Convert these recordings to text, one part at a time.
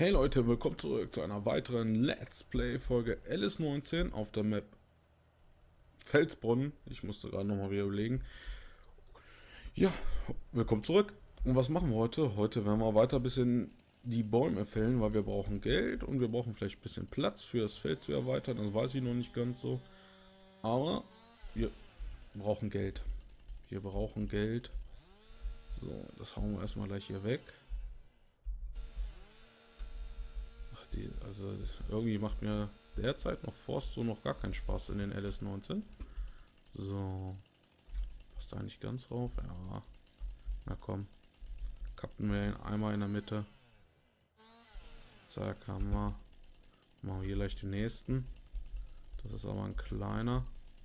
Hey Leute, willkommen zurück zu einer weiteren Let's Play Folge LS19 auf der Map Felsbrunnen. Ich musste gerade nochmal wieder überlegen. Ja, willkommen zurück. Und was machen wir heute? Heute werden wir weiter ein bisschen die Bäume fällen, weil wir brauchen Geld und wir brauchen vielleicht ein bisschen Platz für das Feld zu erweitern. Das weiß ich noch nicht ganz so. Aber wir brauchen Geld. Wir brauchen Geld. So, das hauen wir erstmal gleich hier weg. Also irgendwie macht mir derzeit noch Forst so noch gar keinen Spaß in den LS19. So. Passt da nicht ganz drauf? Ja. Na komm. Kappen wir ihn einmal in der Mitte. Zack, haben wir. Machen wir hier gleich den nächsten. Das ist aber ein kleiner.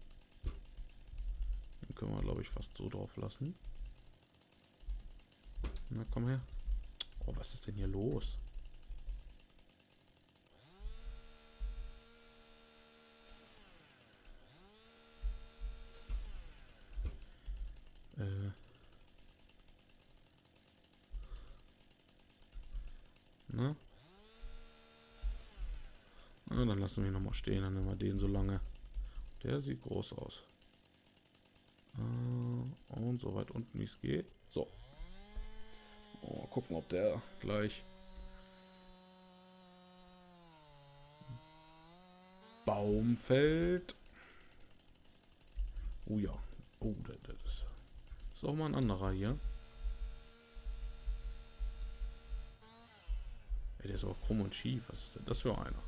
Den können wir, glaube ich, fast so drauf lassen. Na komm her. Oh, was ist denn hier los? Ne? Na, dann lassen wir ihn nochmal stehen, dann nehmen wir den so lange. Der sieht groß aus. Und so weit unten wie es geht. So. Oh, gucken, ob der gleich Baum fällt. Oh ja. Oh, das ist auch mal ein anderer hier. Ey, der ist auch krumm und schief. Was ist denn das für einer?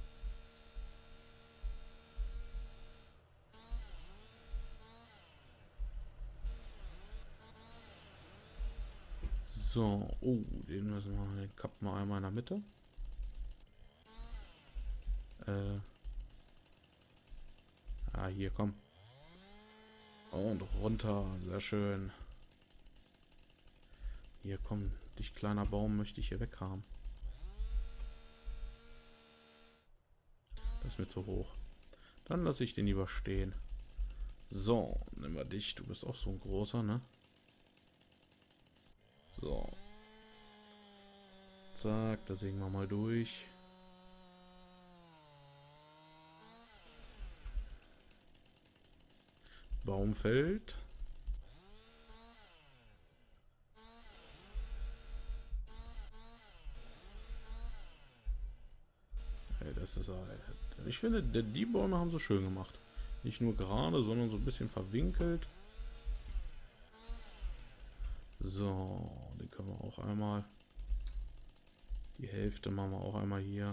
So, oh, den müssen wir, den kappen wir einmal in der Mitte. Hier, komm. Und runter, sehr schön. Hier, komm, dich kleiner Baum möchte ich hier weg haben. Das ist mir zu hoch. Dann lasse ich den lieber stehen. So, nehmen wir dich, du bist auch so ein großer, ne? So. Zack, da sägen wir mal durch. Baum fällt. Ey, das ist... Ich finde, die Bäume haben so schön gemacht. Nicht nur gerade, sondern so ein bisschen verwinkelt. So, den können wir auch einmal... Die Hälfte machen wir auch einmal hier.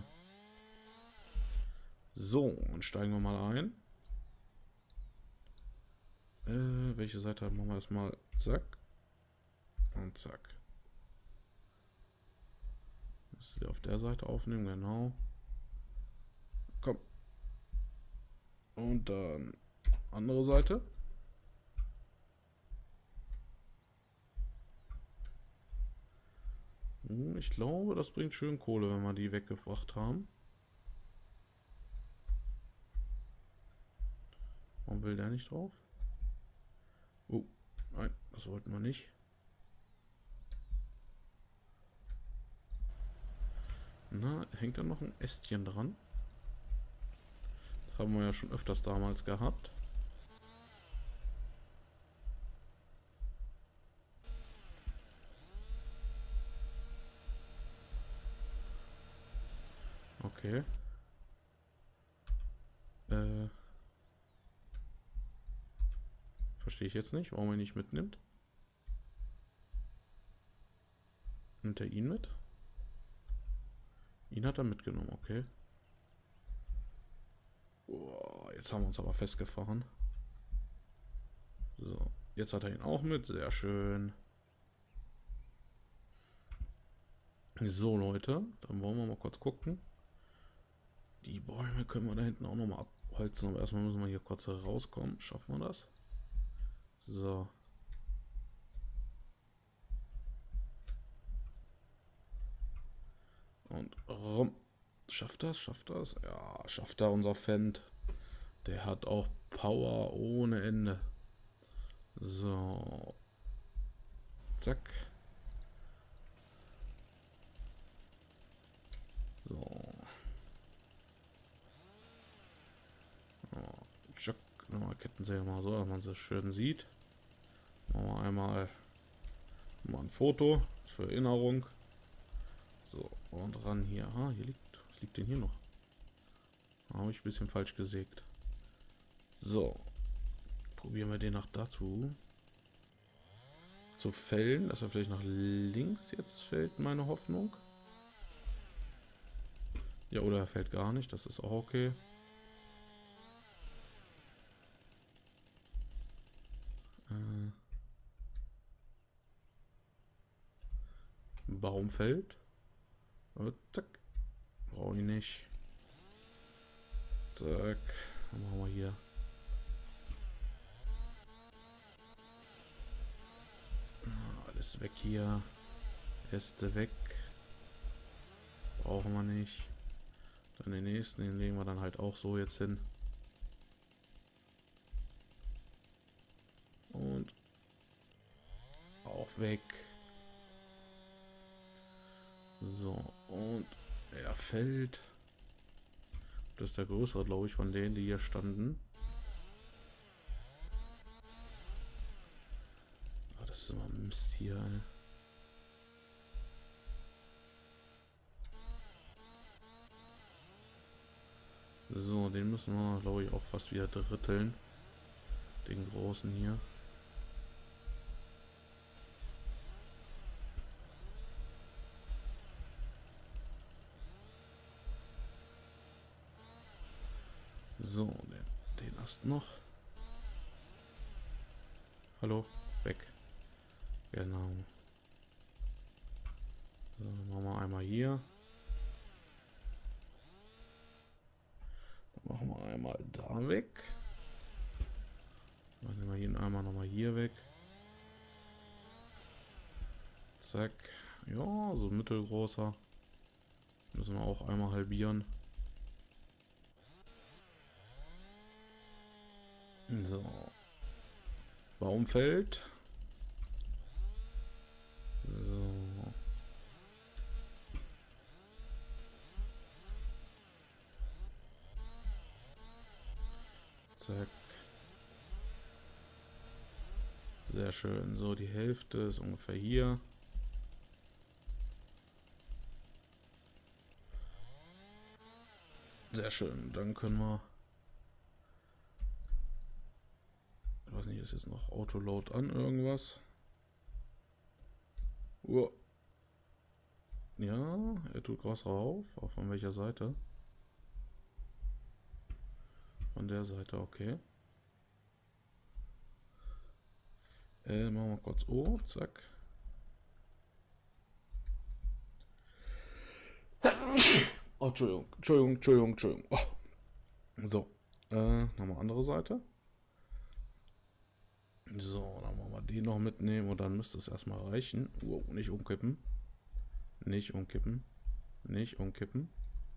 So, und steigen wir mal ein. Welche Seite machen wir erstmal? Zack. Und zack. Müsst ihr auf der Seite aufnehmen, genau. Komm. Und dann andere Seite. Ich glaube, das bringt schön Kohle, wenn wir die weggebracht haben. Warum will der nicht drauf? Oh, nein, das wollten wir nicht. Na, hängt da noch ein Ästchen dran? Das haben wir ja schon öfters damals gehabt. Okay. Verstehe ich jetzt nicht, warum er nicht mitnimmt. Nimmt er ihn mit? Ihn hat er mitgenommen, okay. Oh, jetzt haben wir uns aber festgefahren. So, jetzt hat er ihn auch mit, sehr schön. So Leute, dann wollen wir mal kurz gucken. Die Bäume können wir da hinten auch noch mal abholzen, aber erstmal müssen wir hier kurz rauskommen. Schaffen wir das? So. Und rum. Schafft das? Schafft das? Ja, schafft er, unser Fendt. Der hat auch Power ohne Ende. So. Zack. wir Kettensäge mal so, dass man sie schön sieht. Machen wir einmal mal ein Foto für Erinnerung. So, und ran hier. Ah, hier liegt. Was liegt denn hier noch? Habe ich ein bisschen falsch gesägt. So. Probieren wir den nach dazu zu fällen, dass er vielleicht nach links jetzt fällt, meine Hoffnung. Ja, oder er fällt gar nicht, das ist auch okay. Baum fällt. Zack. Brauche ich nicht. Zack. Dann machen wir hier. Alles weg hier. Äste weg. Brauchen wir nicht. Dann den nächsten, den legen wir dann halt auch so jetzt hin. Und auch weg. So, und er fällt. Das ist der größere, glaube ich, von denen, die hier standen. Oh, das ist immer Mist hier, ey. So, den müssen wir, glaube ich, auch fast wieder dritteln. Den großen hier. So, den Ast noch. Hallo, weg. Genau. So, machen wir einmal hier. Dann machen wir einmal da weg. Dann nehmen wir ihn einmal nochmal hier weg. Zack. Ja, so mittelgroßer. Müssen wir auch einmal halbieren. So. Baum fällt. So. Zack. Sehr schön. So, die Hälfte ist ungefähr hier. Sehr schön. Dann können wir... Ich weiß nicht, ist jetzt noch Autoload an irgendwas? Ja, er tut Wasser auf. Auch von welcher Seite? Von der Seite, okay. Machen wir kurz O, zack. Oh, Entschuldigung. Oh. So, nochmal andere Seite. So, dann wollen wir den noch mitnehmen und dann müsste es erstmal reichen. Wow, nicht umkippen. Nicht umkippen. Nicht umkippen.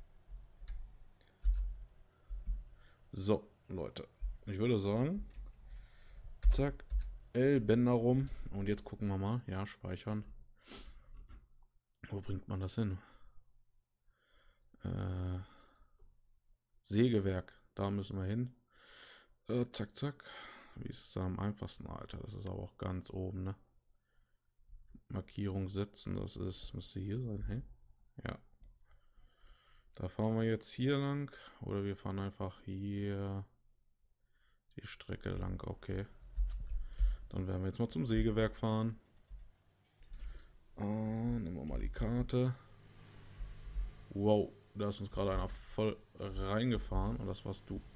So, Leute. Ich würde sagen, zack, L-Bänder rum. Und jetzt gucken wir mal. Ja, speichern. Wo bringt man das hin? Sägewerk. Da müssen wir hin. Zack, zack. Wie ist es da am einfachsten, Alter? Das ist aber auch ganz oben, ne? Markierung setzen, das ist, müsste hier sein, hey? Ja. Da fahren wir jetzt hier lang. Oder wir fahren einfach hier die Strecke lang, okay. Dann werden wir jetzt mal zum Sägewerk fahren. Nehmen wir mal die Karte. Wow, da ist uns gerade einer voll reingefahren und das warst du.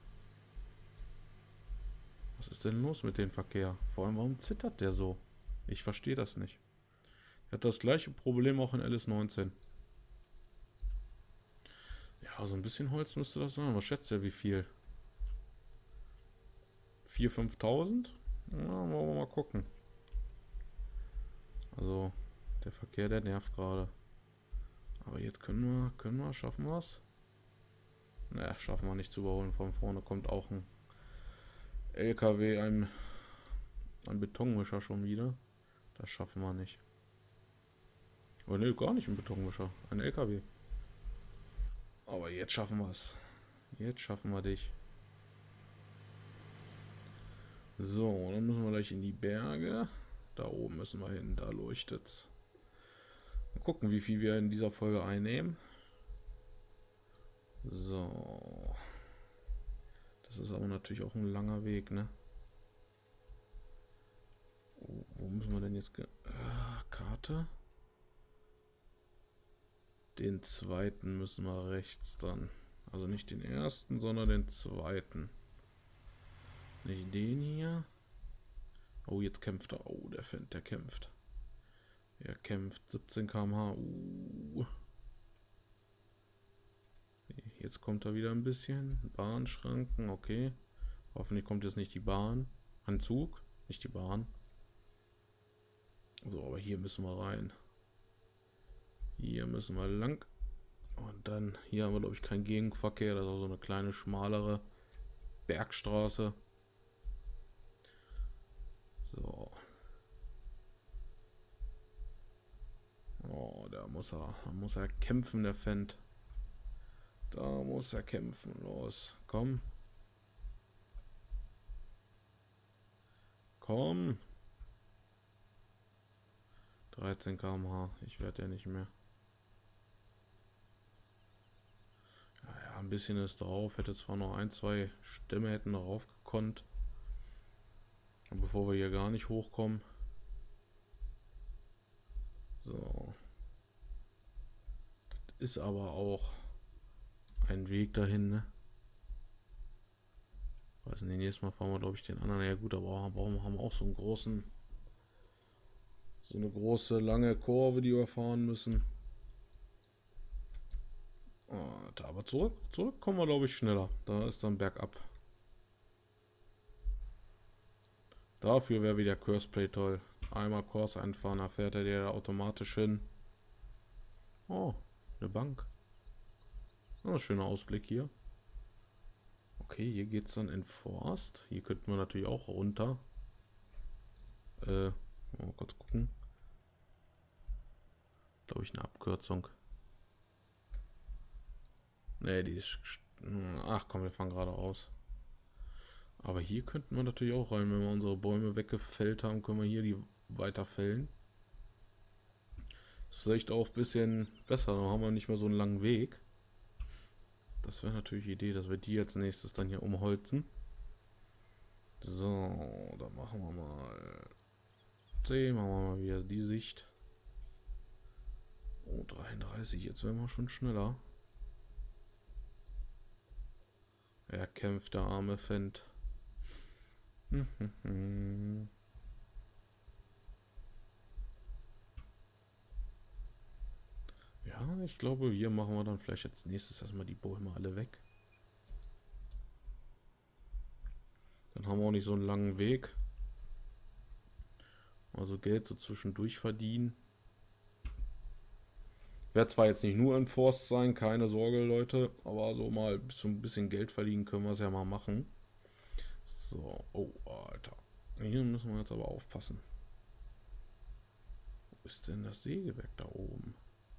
Was ist denn los mit dem Verkehr? Vor allem, warum zittert der so? Ich verstehe das nicht. Er hat das gleiche Problem auch in LS19. Ja, so ein bisschen Holz müsste das sein. Was schätzt ihr, wie viel? 4.000, 5.000? Ja, wollen wir mal gucken. Also, der Verkehr, der nervt gerade. Aber jetzt schaffen wir es? Naja, schaffen wir nicht zu überholen. Von vorne kommt auch ein LKW, ein Betonmischer schon wieder. Das schaffen wir nicht. Oh ne, gar nicht ein Betonmischer. Ein LKW. Aber jetzt schaffen wir es. Jetzt schaffen wir dich. So, dann müssen wir gleich in die Berge. Da oben müssen wir hin, da leuchtet's. Mal gucken, wie viel wir in dieser Folge einnehmen. So. Das ist aber natürlich auch ein langer Weg, ne? Wo müssen wir denn jetzt... Karte? Den zweiten müssen wir rechts dann. Also nicht den ersten, sondern den zweiten. Nicht den hier. Oh, jetzt kämpft er. Oh, der Fendt, der kämpft. Er kämpft 17 km/h. Jetzt kommt er wieder ein bisschen. Bahnschranken, okay. Hoffentlich kommt jetzt nicht die Bahn. Ein Zug, nicht die Bahn. So, aber hier müssen wir rein. Hier müssen wir lang. Und dann, hier haben wir, glaube ich, keinen Gegenverkehr. Das ist auch so eine kleine, schmalere Bergstraße. So. Oh, da muss er kämpfen, der Fendt. Da muss er kämpfen. Los, komm. Komm. 13 km/h. Ich werde ja nicht mehr. Ja, ein bisschen ist drauf. Hätte zwar noch ein, zwei Stämme hätten darauf gekonnt. Und bevor wir hier gar nicht hochkommen. So. Das ist aber auch ein Weg dahin, ne? Weiß nicht, nächstes Mal fahren wir, glaube ich, den anderen. Ja gut, aber warum haben wir auch so einen großen... So eine große, lange Kurve, die wir fahren müssen. Aber zurück kommen wir, glaube ich, schneller. Da ist dann bergab. Dafür wäre wieder Curseplay toll. Einmal Kurs einfahren, da fährt er dir automatisch hin. Oh, eine Bank. Oh, schöner Ausblick hier. Okay, hier geht es dann in Forst. Hier könnten wir natürlich auch runter. Mal kurz gucken. Glaube ich, eine Abkürzung. Ne, die ist... Ach komm, wir fahren geradeaus. Aber hier könnten wir natürlich auch rein. Wenn wir unsere Bäume weggefällt haben, können wir hier die weiter fällen. Das ist vielleicht auch ein bisschen besser. Dann haben wir nicht mehr so einen langen Weg. Das wäre natürlich die Idee, dass wir die als nächstes dann hier umholzen. So, dann machen wir mal... Machen wir mal wieder die Sicht. Oh, 33, jetzt werden wir schon schneller. Er kämpft, der arme Fendt. Ja, ich glaube, hier machen wir dann vielleicht als nächstes erstmal die Bäume alle weg. Dann haben wir auch nicht so einen langen Weg. Also Geld so zwischendurch verdienen. Wird zwar jetzt nicht nur in Forst sein, keine Sorge, Leute, aber so mal so ein bisschen Geld verdienen können wir es ja mal machen. So, oh, Alter. Hier müssen wir jetzt aber aufpassen. Wo ist denn das Sägewerk da oben?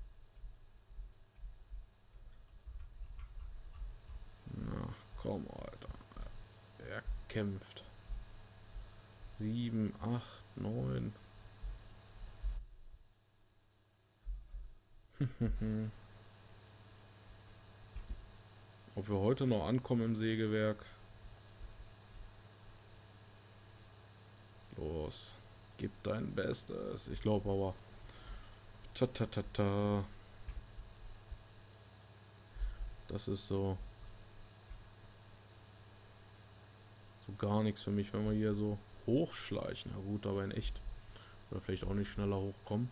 Na, komm, Alter. Er kämpft. 7, 8, 9. Ob wir heute noch ankommen im Sägewerk? Los, gib dein Bestes. Ich glaube aber. Das ist so gar nichts für mich, wenn wir hier so hochschleichen. Na gut, aber in echt. Oder vielleicht auch nicht schneller hochkommen.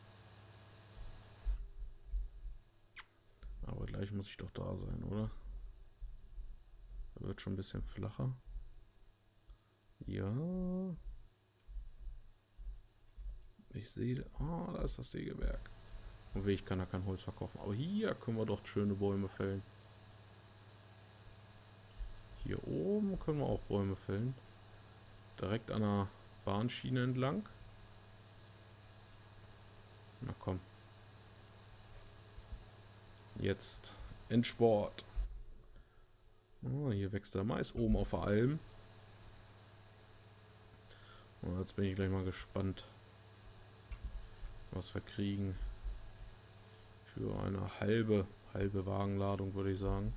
Aber gleich muss ich doch da sein, oder? Da wird schon ein bisschen flacher. Ja. Ich sehe... Ah, da ist das Sägewerk. Und ich kann da kein Holz verkaufen. Aber hier können wir doch schöne Bäume fällen. Hier oben können wir auch Bäume fällen. Direkt an der Bahnschiene entlang. Na komm. Jetzt Endsport. Oh, hier wächst der Mais oben auf der Alm. Und jetzt bin ich gleich mal gespannt, was wir kriegen. Für eine halbe Wagenladung, würde ich sagen.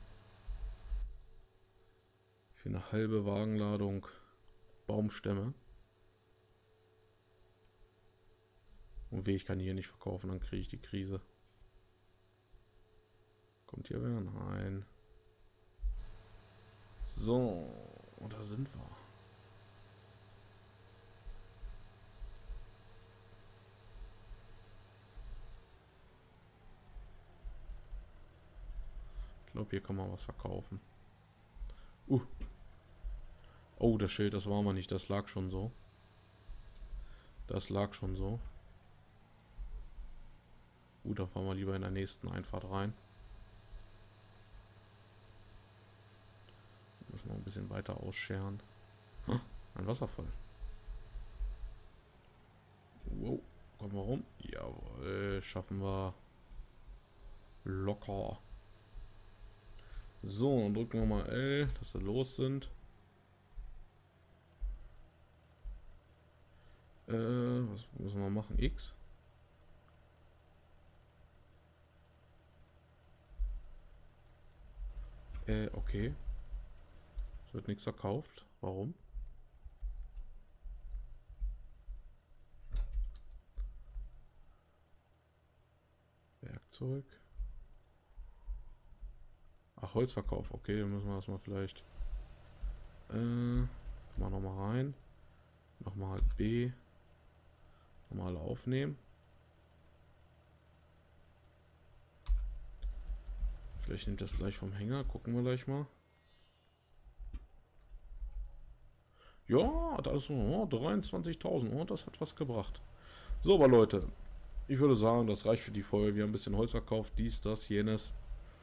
Für eine halbe Wagenladung Baumstämme. Und weh, ich kann hier nicht verkaufen, dann kriege ich die Krise. Kommt hier wer? Nein. So, und da sind wir. Ich glaube, hier kann man was verkaufen. Oh, das Schild, das war mal nicht. Das lag schon so. Das lag schon so. Da fahren wir lieber in der nächsten Einfahrt rein. Müssen wir ein bisschen weiter ausscheren. Ein Wasserfall. Wow, kommen wir rum? Jawohl, schaffen wir locker. So, dann drücken wir mal L, dass wir los sind. Was müssen wir machen? X? Okay. Es wird nichts verkauft. Warum? Werkzeug. Ach, Holzverkauf. Okay, dann müssen wir das mal vielleicht. Mal nochmal rein. Nochmal B. Nochmal aufnehmen. Vielleicht nimmt das gleich vom Hänger. Gucken wir gleich mal. Ja, hat alles so. Oh, 23.000. Oh, das hat was gebracht. So, aber Leute, ich würde sagen, das reicht für die Folge. Wir haben ein bisschen Holz verkauft. Dies, das, jenes.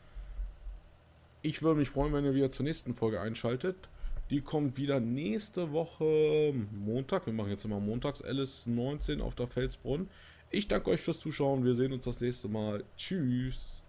Ich würde mich freuen, wenn ihr wieder zur nächsten Folge einschaltet. Die kommt wieder nächste Woche Montag. Wir machen jetzt immer montags LS19 auf der Felsbrunn. Ich danke euch fürs Zuschauen. Wir sehen uns das nächste Mal. Tschüss.